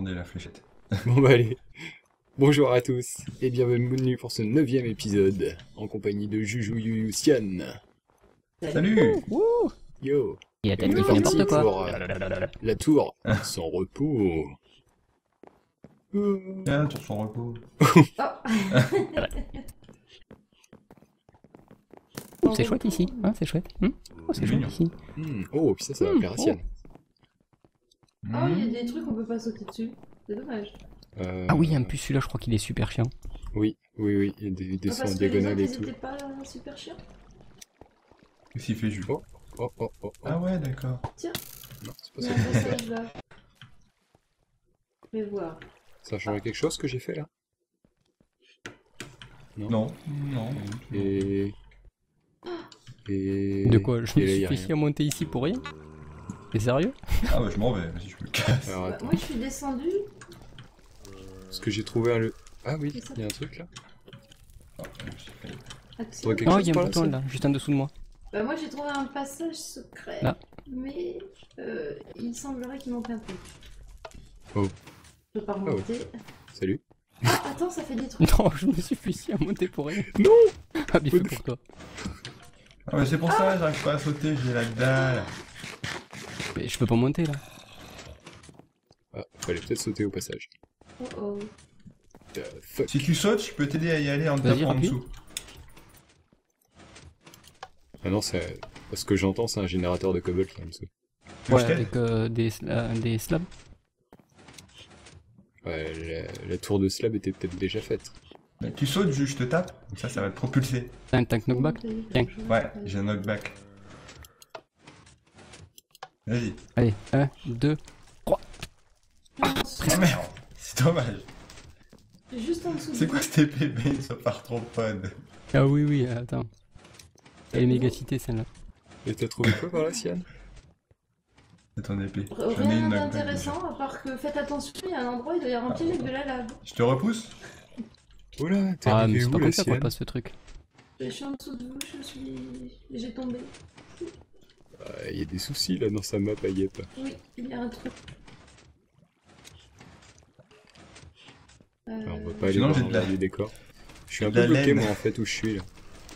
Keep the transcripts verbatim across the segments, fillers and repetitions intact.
attendez la fléchette. Bon bah allez, bonjour à tous et bienvenue pour ce neuvième épisode en compagnie de Juju Yu Sian. Salut. Wouh. Yo. Il a On est peut-être parti n'importe quoi. pour euh, la tour sans repos. Euh, Tiens, tour son repos. Oh, c'est chouette ici, hein, c'est chouette. Hmm oh, c'est C'est chouette mignon. ici. hmm, Oh, puis ça, ça va Hmm, plaire à Sian. Oh, il y Mmh. a des trucs qu'on peut pas sauter dessus. C'est dommage. Euh, Ah oui, en plus celui-là, je crois qu'il est super chiant. Oui, oui, oui, il y a des, des Ah, sons en parce que les diagonale autres, et ils tout. étaient pas super chiants. Qu'est-ce qu'il fait, Jules? Oh, oh, oh, oh. Ah ouais, d'accord. Non, c'est pas Il y ça a que un je vais faire. passage là. Je vais voir. Ça a changé quelque chose que j'ai fait là? Non, non. non. Et... Et... De quoi? Je et me là, y suis a fait rien. chier à monter ici pour rien? T'es sérieux? Ah bah je m'en vais, vas-y, je me casse. Alors Bah, attends, moi, je suis descendu. parce que j'ai trouvé un... Ah oui, C'est ça. il y a un truc là. Ah, j'ai fait- Action. Ouais, quelque Non, chose il y a par un là, bouton ça là, juste en dessous de moi. Bah, moi, j'ai trouvé un passage secret. Là. Mais euh, il semblerait qu'il manque un truc. Oh. Je peux pas ouais. remonter. Salut. Ah, attends, ça fait des trucs. Non, je me suis fait chier à monter pour rien. Non. Ah, bien Ouais, fait pour toi. Ah bah c'est pour ça, j'arrive pas à sauter, j'ai la dalle. Mais je peux pas monter là. Ah, fallait peut-être sauter au passage. Oh oh. The fuck. Si tu sautes, je peux t'aider à y aller en te Vas-y, tapant en rapide. dessous. Ah non, c'est... Ce que j'entends, c'est un générateur de cobble qui est en dessous. Tu veux Ouais, que je t'aide avec euh, des, sla- des slabs. Ouais, la, la tour de slab était peut-être déjà faite. Bah, tu sautes, Jules, je te tape, comme ça, ça va te propulser. T'as un tank knockback? Tiens. Ouais, j'ai un knockback. Vas-y. Allez, un, deux. Ah merde, c'est dommage. C'est juste en dessous. C'est quoi cette épée Bane sauf arthropode? Ah oui, oui, attends. Elle est méga citée celle-là. Et t'as trouvé quoi par là, Sian? C'est ton épée. R- J'en ai Rien une knockback. d'intéressant, à part que faites attention, il y a un endroit, il doit y avoir un piège avec de la lave. Je te repousse? Oh là, t'es Ah, mais arrivé c'est où pas là, comme ça qu'on Sian? passe ce truc. Je suis en dessous de vous, je suis. J'ai tombé. Il y a des soucis là dans sa map à Yep. Oui, il y a un truc. Euh... Alors, on va pas aller Sinon, dans j'ai de la- les décors. Je suis un de peu la bloqué laine. moi en fait où je suis là.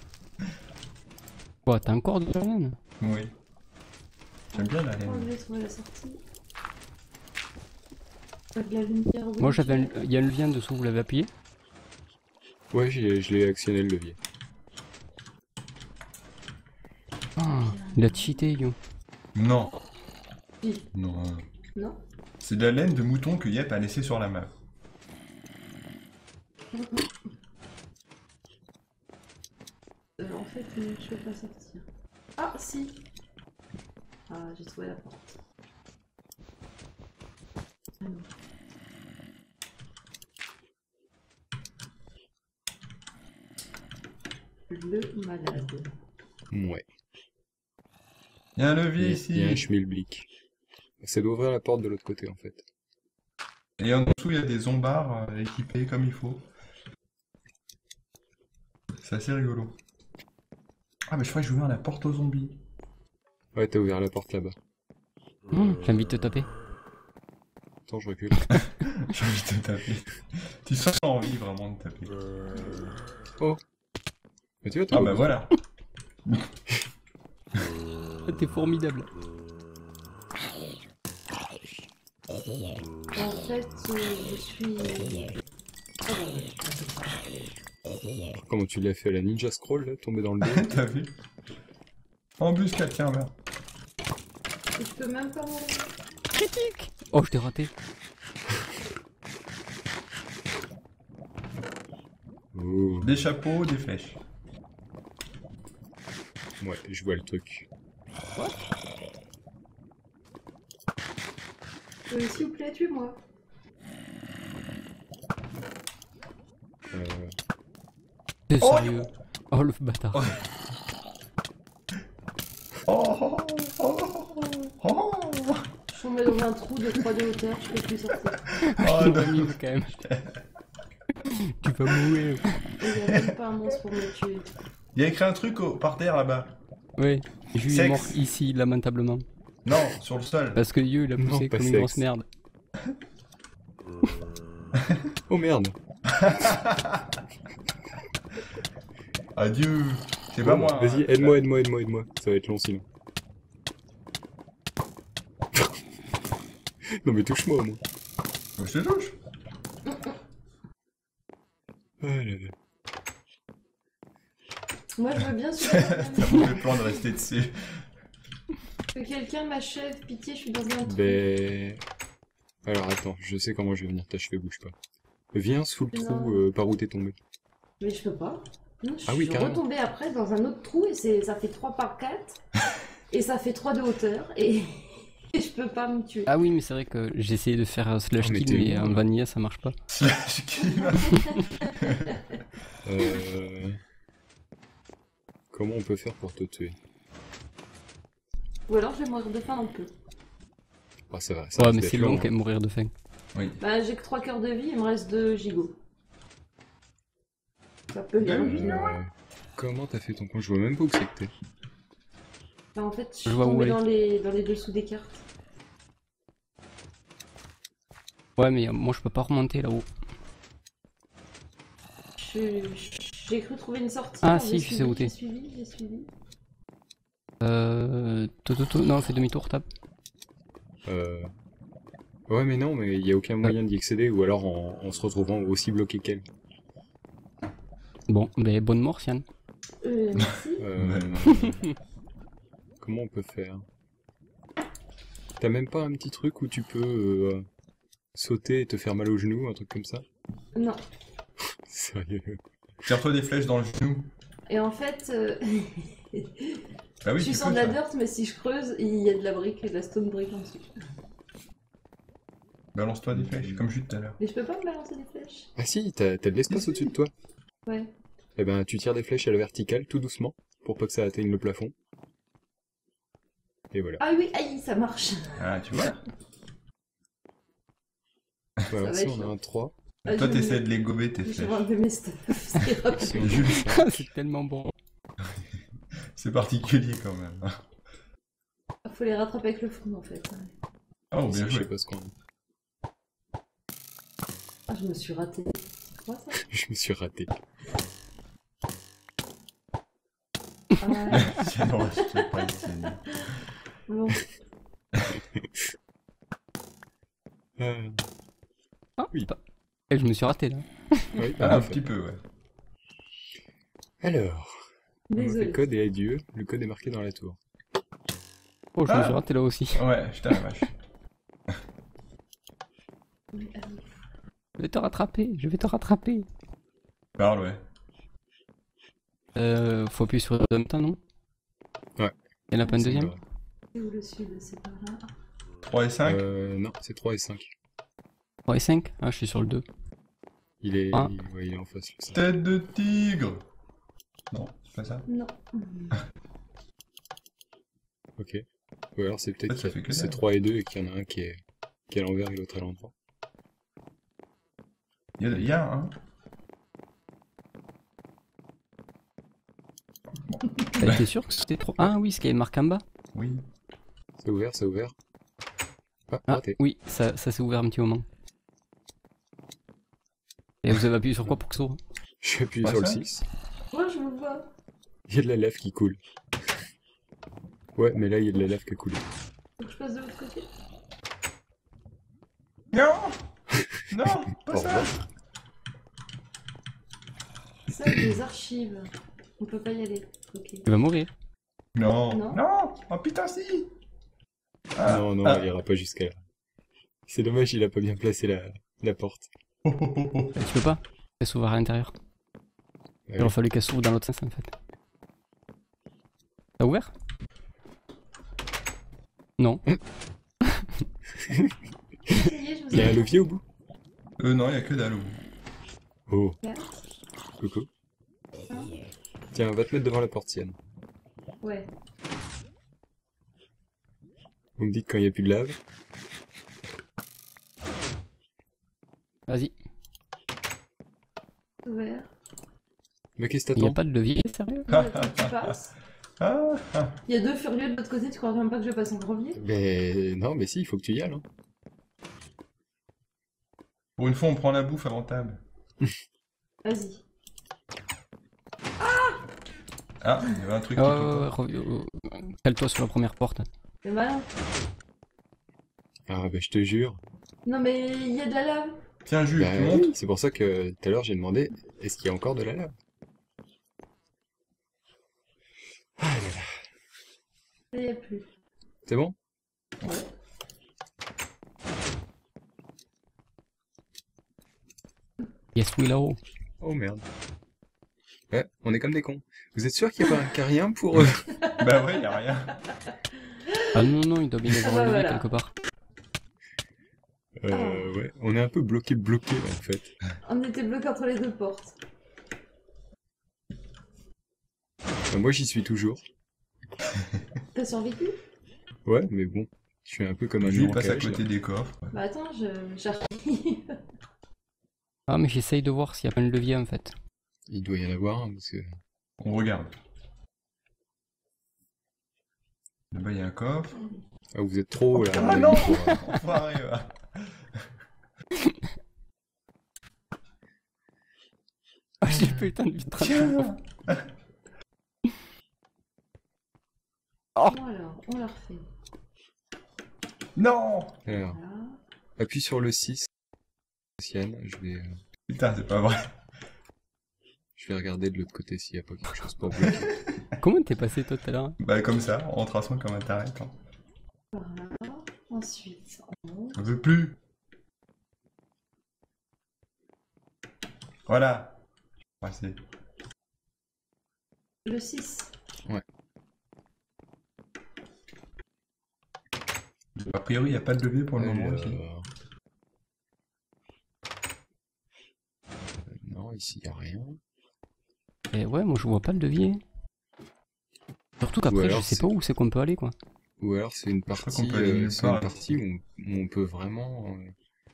Quoi, t'as encore de la laine? Oui. J'aime bien la Oh, je laine. vais trouver la sortie. Pas de la lumière, oui. Moi j'avais un... Il y a un levier en dessous, vous l'avez appuyé? Ouais, j'ai- je l'ai actionné le levier. Ah, il a cheaté, yo. Non. Oui. Non. Non. C'est de la laine de mouton que Yep a laissé sur la map. Euh, en fait, euh, je peux pas sortir. Ah, si. Ah, j'ai trouvé la porte. Ah non. Le malade. Ouais. Il y a un Il levier y, ici. il y a un schmilblick. C'est d'ouvrir la porte de l'autre côté en fait. Et en dessous, il y a des zombards euh, équipés comme il faut. C'est assez rigolo. Ah, mais je crois que j'ai ouvert la porte aux zombies. Ouais, t'as ouvert la porte là-bas. Hum, j'ai envie de te taper. Attends, je recule. J'ai envie de te taper. Tu sens envie vraiment de taper. Oh. Mais tu vois, Ah, bah voilà. Ah, t'es formidable. En fait, euh, je suis. Comment tu l'as fait à la ninja scroll là, tomber dans le dos? T'as vu? Embuscade, tiens, merde. Et je peux même pas mourir. Critique. Oh, je t'ai raté. Oh. Des chapeaux, des flèches. Ouais, je vois le truc. Euh, S'il vous plaît, tuez-moi. Euh... T'es Oh, sérieux? Oh, le bâtard. Oh, oh, oh, oh. Je suis tombée dans un trou de trois de hauteur, je peux plus sortir. Oh, Il non. va mieux quand même. Tu vas mourir. Et il n'y a même pas un monstre pour me tuer. Il y a écrit un truc au- par terre là-bas. Oui, Ju est Sexe. mort ici, lamentablement. Non, sur le sol. Parce que Yu il a Non, poussé pas comme une sexe. grosse merde. Oh merde. Adieu. C'est pas moi. Vas-y, hein. aide-moi, aide-moi, aide-moi, aide-moi. Ça va être long sinon. Non mais touche-moi, moi. Je te touche. Ah là là. Moi, je veux bien sur T'as mauvais plan de rester dessus. que quelqu'un m'achève. Pitié, je suis dans un trou. Ben... Alors attends, je sais comment je vais venir t'achever, bouge pas. Viens sous le Non. trou euh, par où t'es tombé. Mais je peux pas. Non, je Ah oui, suis carrément. retombée après dans un autre trou et c'est ça fait trois par quatre. Et ça fait trois de hauteur. Et... et je peux pas me tuer. Ah oui, mais c'est vrai que j'ai essayé de faire euh, slash Oh, mais kill, t'es mais bon, en là. vanilla ça marche pas. Slash kill. Euh... Comment on peut faire pour te tuer? Ou alors je vais mourir de faim un peu. Ah ça va, ça Ouais, risque mais d'être c'est long hein. quand même mourir de faim. Oui. Bah j'ai que trois cœurs de vie, il me reste deux gigots. Ça peut bien. Euh, Comment t'as fait ton compte? Je vois même pas où c'est que t'es. Bah, en fait, je Je suis vois où tombée elle est. dans les, dans les dessous des cartes. Ouais, mais euh, moi je peux pas remonter là-haut. Je- J'ai cru trouver une sortie. Ah, alors si, j'ai je sais où suivi, t'es. J'ai suivi, j'ai suivi. Euh... tout, tout, tout. Non, fais demi-tour, tape. Euh... Ouais mais non, mais il y a aucun moyen d'y accéder, ou alors en, en se retrouvant aussi bloqué qu'elle. Bon, ben bonne mort, Sian. Euh, merci. Euh... Comment on peut faire? T'as même pas un petit truc où tu peux euh, sauter et te faire mal au genou, un truc comme ça? Non. Sérieux? Tire-toi des flèches dans le genou. Et en fait, euh, Bah oui, je suis tu sur peux, de la ça. dirt, mais si je creuse, il y a de la brique et de la stone brick en dessous. Balance-toi des flèches, comme juste tout à l'heure. Mais je peux pas me balancer des flèches. Ah si, t'as t'as de l'espace au-dessus de toi. Ouais. Eh ben tu tires des flèches à la verticale, tout doucement, pour pas que ça atteigne le plafond. Et voilà. Ah oui, aïe, ça marche. Ah, tu vois. Voilà, va si être on a chiant. un trois. Ah, Toi, je- t'essaies de les gober, tes Je vais flèches. enlever mes stuff. C'est rapide. Si on Jules, C'est tellement bon. c'est particulier quand même. Faut les rattraper avec le front en fait. Oh, Si, bien je sais joué. pas ce qu'on... Ah, je me suis ratée. C'est quoi ça? Je me suis raté. Ah, ouais. Tiens, non, je sais pas essayer. Bon. Euh... Ah, Oui. pas- Eh, je me suis raté là. Oui, Ah, bah, un parfait. petit peu, ouais. Alors, on a fait Désolé. le code et adieu. Le code est marqué dans la tour. Oh, je Ah. me suis raté là aussi. Ouais, putain la vache. Je vais te rattraper, je vais te rattraper. Parle, ouais. Euh, faut appuyer sur le en même temps, non? Ouais. Il y en a pas un Ça me deuxième? va. C'est où le sud? C'est par là. trois et cinq. Euh, non, c'est trois et cinq. trois et cinq? Ah, je suis sur le deux. Il est, Ah. il... ouais, il est en face. le cinq. Tête de tigre. Non, c'est pas ça. Non. Ok. Ou alors c'est peut-être En fait, ça que fait que c'est dalle. trois et deux et qu'il y en a un qui est, qui est à l'envers et l'autre à l'endroit. Il y a, il y a un. T'as été sûr que c'était trop? Ah oui, ce qui est marqué en bas. Oui. C'est ouvert, c'est ouvert. Ah, Ah raté. oui, ça, ça s'est ouvert un petit moment. Et vous avez appuyé sur quoi pour que ça ouvre? J'ai appuyé Pas sur le ça six. Moi, je me vois. Il y a de la lave qui coule. Ouais, mais là il y a de la lave qui a coulé. Faut que je passe de l'autre côté. Non. Non, pas Au ça. revoir. Ça, des archives. On peut pas y aller. Ok. Tu vas mourir. Non. Non. Non. Oh putain, si. Ah, Non, non, ah. il ira pas jusqu'à là. C'est dommage, il a pas bien placé la, la porte. Oh, oh, oh, oh. Tu peux pas? Elle s'ouvre à l'intérieur. Ah Il oui. aurait fallu qu'elle s'ouvre dans l'autre sens en fait. T'as ouvert? Non. Ça y est, je vous Il y a un ai. levier au bout? Euh, non, il y a que dalle au bout. Oh, Ouais. coucou. Hein Tiens, va te mettre devant la porte, Sienne. Ouais. Vous me dites quand il n'y a plus de lave. Vas-y. Ouvert. Mais qu'est-ce que Il n'y a t'attends? pas de levier, sérieux? Ouais, toi, tu passes. Ah, ah. Il y a deux furieux de l'autre côté, tu crois même pas que je passe en premier? Mais non, mais si, il faut que tu y ailles. Hein. Pour une fois, on prend la bouffe avant table. Vas-y. Ah, il y avait un truc Ouais, qui ouais, peut ouais, pas. rev- euh, cale-toi sur la première porte. C'est malin. Ah bah je te jure. Non mais il y a de la lave. Tiens, Jules, Bah tu oui, montes? c'est pour ça que tout à l'heure j'ai demandé, est-ce qu'il y a encore de la lave? Ah là là. Il n'y a plus. C'est bon? Ouais. Yes, oui, là-haut. Oh merde. Ouais, on est comme des cons. Vous êtes sûr qu'il n'y a pas un carien pour... euh, Bah ouais, y a rien. Ah non, non, il doit bien y avoir Ah bah un levier voilà. quelque part. Euh, ouais, on est un peu bloqué bloqué en fait. On était bloqués entre les deux portes. Enfin, moi j'y suis toujours. T'as survécu? Ouais, mais bon, je suis un peu comme un Jules mur en passe à cage, côté là. des coffres. Bah attends, je j'arrive. Ah, mais j'essaye de voir s'il y a pas de levier en fait. Il doit y en avoir un parce que... On regarde. Là-bas, il y a un coffre. Ah, vous êtes trop là. Ah à mon non avis, pour, euh, Enfoiré, va. Ah, j'ai pas eu le temps de vite tracer. Tiens. Bon alors, on la refait. Non. Alors, Voilà. appuie sur le six. Sienne, je vais, euh, Putain, c'est pas vrai. je vais regarder de l'autre côté s'il n'y a pas quelque chose pour bloquer. Comment t'es passé toi tout à l'heure? Bah comme ça, en traçant comme un taré. Attends. Voilà. Ensuite, on monte. On veut plus. Voilà. Ouais, c'est... Le six. A priori, il n'y a pas de levier pour le moment Alors, ici. euh, Non, ici il n'y a rien. Et ouais, moi je vois pas le levier. Surtout Ou qu'après, je alors sais c'est- pas où c'est qu'on peut aller quoi. Ou alors c'est une crois qu'on partie, peut aller euh, nulle c'est une part, partie ici. où on, où on peut vraiment... euh,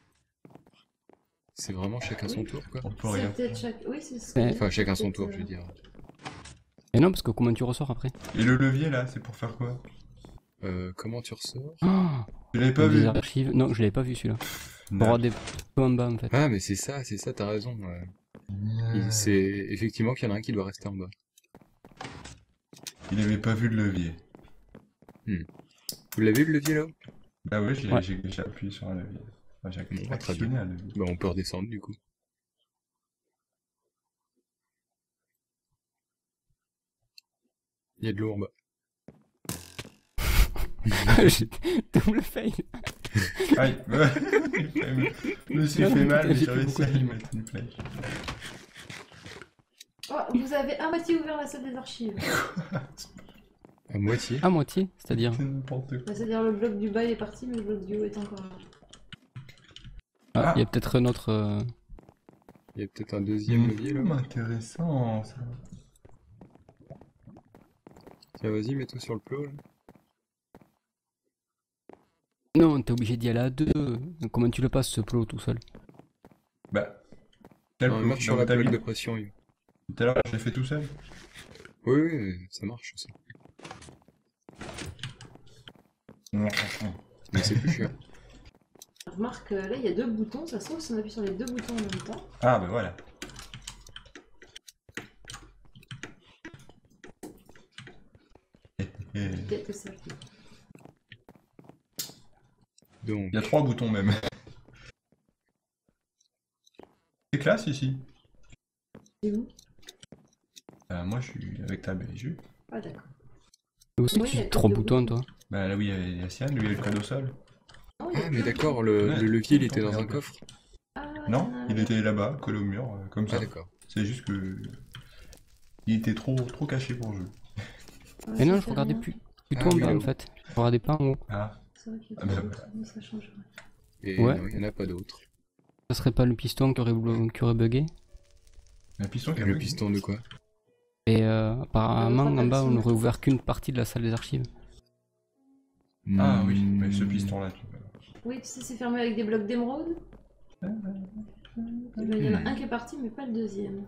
C'est vraiment chacun son tour quoi. On peut C'est regarder. peut-être chaque. Oui, c'est ce Ouais. que- Enfin chacun son peut-être, tour je veux euh, dire. Et non, parce que comment tu ressors après? Et le levier là, c'est pour faire quoi? Euh, comment tu ressors? Ah, Tu l'avais pas les vu? archives. Non, je l'avais pas vu celui-là. Pour Non. avoir des peu en bas en fait. Ah mais c'est ça, c'est ça, t'as raison. ouais. Il- C'est effectivement qu'il y en a un qui doit rester en bas. Il avait pas vu le levier. Vous l'avez le levier là? Bah oui, j'ai Ouais. j'ai- j'ai appuyé sur un levier. Enfin, j'ai Bon, bah, très actionné un levier. Bah on peut redescendre du coup. Il y a de l'eau en bas. J'ai double fail. Aïe. Je me suis Non, fait non, mal, mais j'ai j'ai fait réussi beaucoup à de lui vie. mettre une flèche. Oh, vous avez à moitié ouvert la salle des archives. À moitié. À moitié, c'est-à-dire. C'est n'importe quoi. Bah, c'est-à-dire le bloc du bas il est parti, mais le bloc du haut est encore là. Ah, Ah. il y a peut-être un autre. euh, Il y a peut-être un deuxième levier là. Hum, intéressant ça. Tiens vas-y, mets-toi sur le plot là. Non, t'es obligé d'y aller à deux. Comment tu le passes ce plot tout seul? Bah. Quel Non, plot? marche sur Dans la ta plaque vie de pression. Hugo. Tout à l'heure, je l'ai fait tout seul. Oui, oui, ça marche aussi. Mais c'est plus cher. Remarque, euh, là il y a deux boutons, ça se trouve si on appuie sur les deux boutons en même temps. Ah, bah voilà. Et- Peut-être que ça. Donc, Il y a trois boutons même. C'est classe ici. C'est où? Euh, moi, je suis avec Tab et Jules. Ah d'accord. Où c'est que Oui, il y tu a as trois deux boutons boutons. toi? Bah là où il y a Yassiane, lui il y a le code au sol. Non, il y a ah mais deux d'accord, boutons. le, Ouais, le levier il tout était dans un regarde. coffre. Ah, Non, a- il était là-bas, collé au mur, euh, comme Ah ça. d'accord. C'est juste que... Il était trop, trop caché pour jouer. Ouais, Mais non, ça je fait regardais rien. plus, plutôt Ah en oui, bas en là-haut. fait. Je regardais pas en haut. Ah, C'est vrai qu'il y a Ah, bah, trois bah. boutons, mais ça change rien. Et Ouais. non, il n'y en a pas d'autres. Ça serait pas le piston qui aurait, blo- qui aurait bugué? un piston qui a Le bugué. piston de quoi? Et euh, apparemment Notre en bas on action. aurait ouvert qu'une partie de la salle des archives. Ah oui, Hmm. mais ce piston-là, tu Oui, tu sais, c'est fermé avec des blocs d'émeraude. Eh ben, il y en a Hmm. un qui est parti, mais pas le deuxième.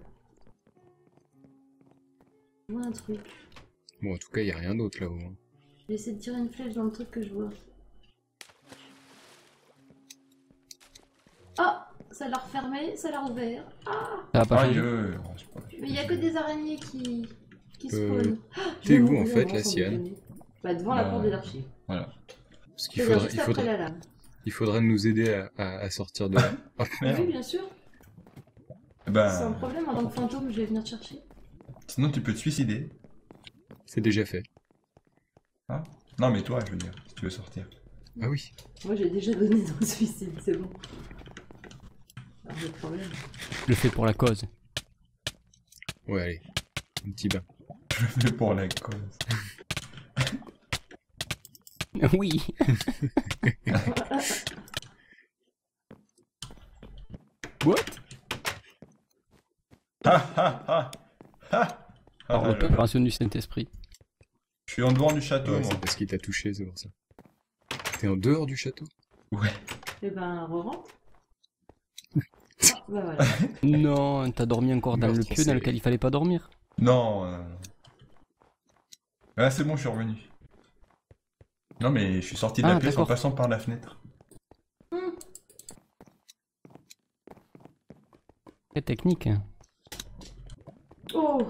Je vois un truc. Bon, en tout cas, il n'y a rien d'autre là-haut. hein. Je vais essayer de tirer une flèche dans le truc que je vois. Ah, ça l'a refermé, ça l'a rouvert. Ah, Ça va pas Aïe, changer. euh, oh, c'est pas- mais il y a que des araignées qui, qui Euh, spawnent. Ah, je t'es vais où, en mourir fait, avant la sans sienne déconner. Bah devant la Bah, porte de l'archive. Voilà. Parce qu'il C'est-à-dire faudrait, juste il, après faudrait, la lame. il faudrait nous aider à, à, à sortir de là. Oh, Oui, Merde. bien sûr. Eh ben, C'est un problème, en tant que fantôme, je vais venir te chercher. sinon, tu peux te suicider. c'est déjà fait. Hein non, mais toi, je veux dire, si tu veux sortir. Ah oui. Moi, j'ai déjà donné dans le suicide, c'est bon. Alors, le problème. Je le fais pour la cause. Ouais, allez. Un petit bain. Je le fais pour la cause. Oui. What? Ha ha ha ha. Ah, Alors, là, là, là. l'opération du Saint-Esprit. Je suis en dehors du château, Ouais, moi. c'est parce qu'il t'a touché, c'est pour ça. T'es en dehors du château? Ouais. Eh ben, re-rentre. Ah, bah voilà. Non, t'as dormi encore dans le Meurtre en pieu dans série. lequel il fallait pas dormir. Non, non, non. Ah, c'est bon, je suis revenu. Non, mais je suis sorti de la Ah, pièce en d'accord. passant par la fenêtre. Très technique. hein. Oh,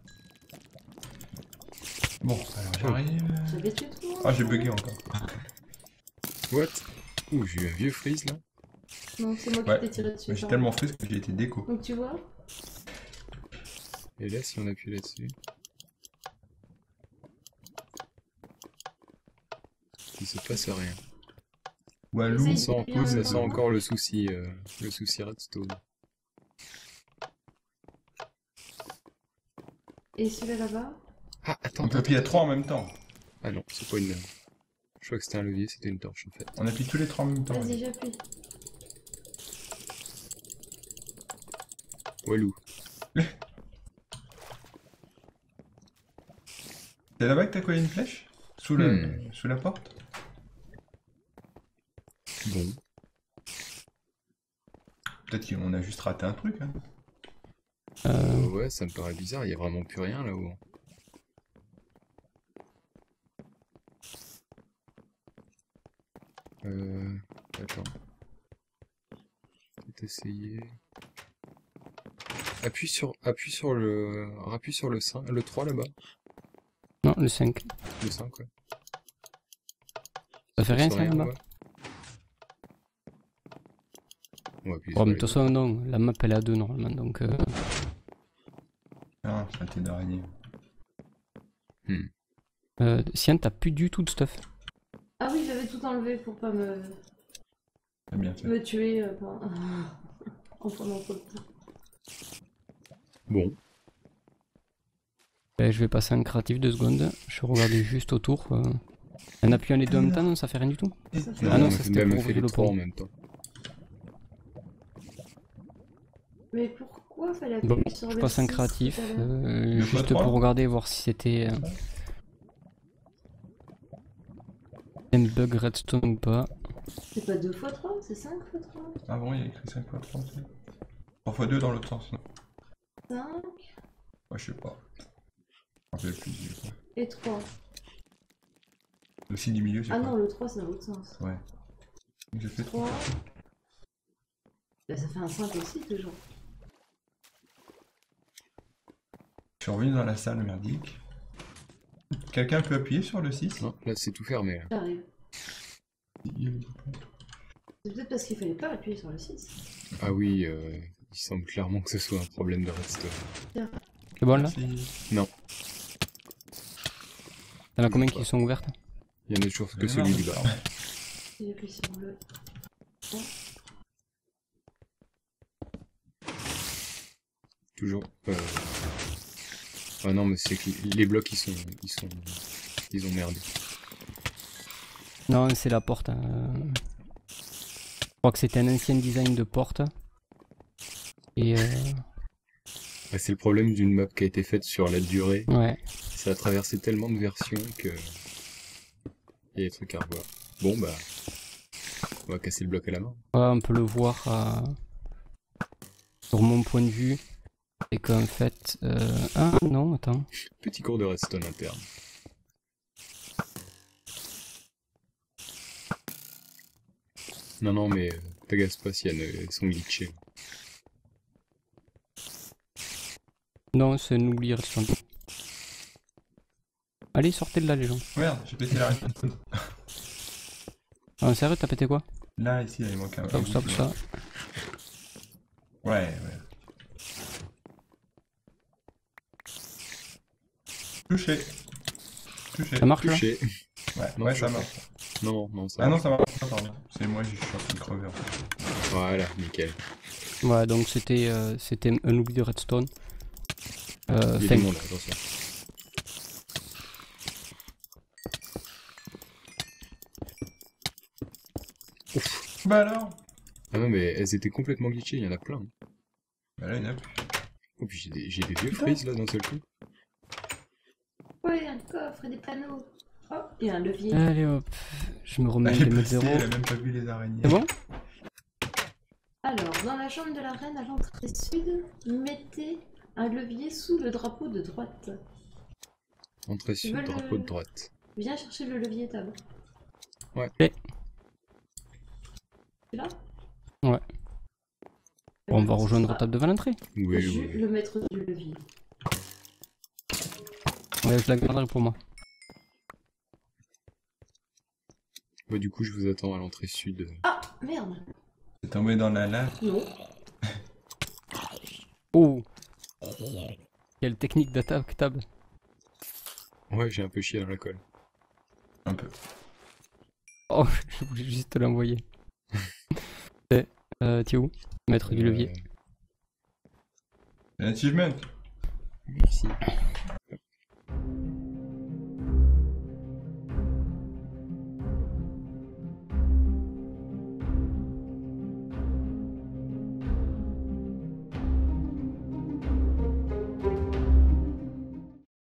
Bon, alors j'arrive. j'avais tué tout le monde. Ah, j'ai bugué encore. What? Ouh, j'ai eu un vieux freeze là. Non, c'est moi qui Ouais. t'ai tiré dessus. Mais j'ai pardon. tellement fait que j'ai été déco. Donc tu vois, Et là, si on appuie là-dessus. Il se passe rien. Walou. Essaye. Ça sent, bien, ça euh, sent encore le souci, euh, le souci redstone. et celui-là là-bas. Ah, attends, On peut appuyer à trois en même temps. Ah non, c'est pas une... Je crois que c'était un levier, c'était une torche en fait. On appuie tous les trois en même temps. Vas-y, j'appuie. Walou. C'est là-bas que t'as collé une flèche sous, le... sous la porte. Bon. Peut-être qu'on a juste raté un truc. Hein. Euh, Euh, ouais, ça me paraît bizarre, il y a vraiment plus rien là-haut. Euh... Attends. Peut-être essayer... Appuie sur, appuie sur le... Appuie sur le cinq, le trois là-bas. non, le cinq. Le cinq, ouais. Ça fait rien, Sur ça, là-bas? ouais. On va appuyer Oh, sur mais de les toute façon, non. La map, elle est à deux, normalement, donc... Euh... Ah, saleté d'araignée. Euh, Sian, t'as plus du tout de stuff. Ah oui, j'avais tout enlevé pour pas me, T'as bien fait. me tuer euh, pendant- en prenant trop de temps. Bon. Ben, je vais passer en créatif deux secondes. Je regardais juste autour. euh. En appuyant les deux en même temps, non, ça fait rien du tout. Ça fait- Non, Ah non, on ça, a c'était même pour fait ouvrir les le trois pont. en même temps. Mais pourquoi fallait Bon, appuyer sur je le passe en six créatif. tout à l'heure euh, Le juste trois. pour regarder, voir si c'était... euh, un bug redstone ou pas. C'est pas deux fois trois, c'est cinq fois trois. Ah bon, il y a écrit cinq fois trois. trois fois deux dans l'autre sens. Non cinq ouais, je sais pas. Je me rappelle plus du coup. et trois. Le signe du milieu, c'est Ah quoi non, le trois c'est dans l'autre sens. Ouais. Donc j'ai fait trois. trois. Bah ça fait un cinq aussi toujours. Je suis revenu dans la salle merdique. Quelqu'un peut appuyer sur le six? Non, là c'est tout fermé là. J'arrive. C'est peut-être parce qu'il fallait pas appuyer sur le six. Ah oui, euh, il semble clairement que ce soit un problème de redstone. C'est bon, là? Si. Non, Y'en a combien qui sont ouvertes? il y en a toujours que Non, celui du mais bas. ça. J'ai appuyé sur le... Toujours. Euh... Ah non, mais c'est que les blocs ils sont, ils sont, ils ont merdé. Non, c'est la porte. hein. Je crois que c'était un ancien design de porte. Et euh, Bah, c'est le problème d'une map qui a été faite sur la durée. ouais. Ça a traversé tellement de versions que il y a des trucs à revoir. Bon bah, on va casser le bloc à la main. Ouais, on peut le voir euh, sur mon point de vue. C'est qu'en fait... euh, Ah non, attends. Petit cours de redstone interne. Non non mais euh, T'agaces pas si elles elles sont glitchées. Non, c'est un oubli redstone. Allez, sortez de là, les gens. Merde, j'ai pété la redstone. Ah, sérieux, t'as pété quoi? Là, ici, il manque un. un Stop, bout stop, de- ça. Ouais, ouais. Touché. Touché. Ça marche là? Touché. Ouais, Non, ouais, je ça sais pas. marche. Non, non, ça Ah non, ça marche pas, pardon. C'est moi, je suis en train de crever. En fait. Voilà, nickel. Ouais, donc c'était euh, c'était un oubli de redstone. Euh, Il y a fin. du monde, attention. Bah alors. Ah non, mais elles étaient complètement glitchées, il y en a plein. Bah là, il y en a plus. Oh, puis j'ai des, j'ai des vieux freeze là d'un seul coup. Ouais, un coffre et des panneaux. Oh, et un levier. Allez hop, je me remets Elle est les passée, zéro. elle a même pas vu les araignées. C'est bon? Alors, dans la chambre de la reine à l'entrée sud, mettez un levier sous le drapeau de droite. Entrée sud, veux le- drapeau de droite. Viens chercher le levier, Tab. Ouais. Ok. Tu là Ouais. Bon, on va rejoindre table devant l'entrée. Oui, Je oui. le maître du levier. Ouais, je la garderai pour moi. Bah, du coup, je vous attends à l'entrée sud. Ah, merde. C'est tombé dans la lave. Non. Oh! Quelle technique d'attaque, Tab. Ouais, j'ai un peu chié dans la colle. Un peu. Oh, je voulais juste te l'envoyer. Eh, euh, t'es où? Maître du levier. Euh, Un achievement. Merci.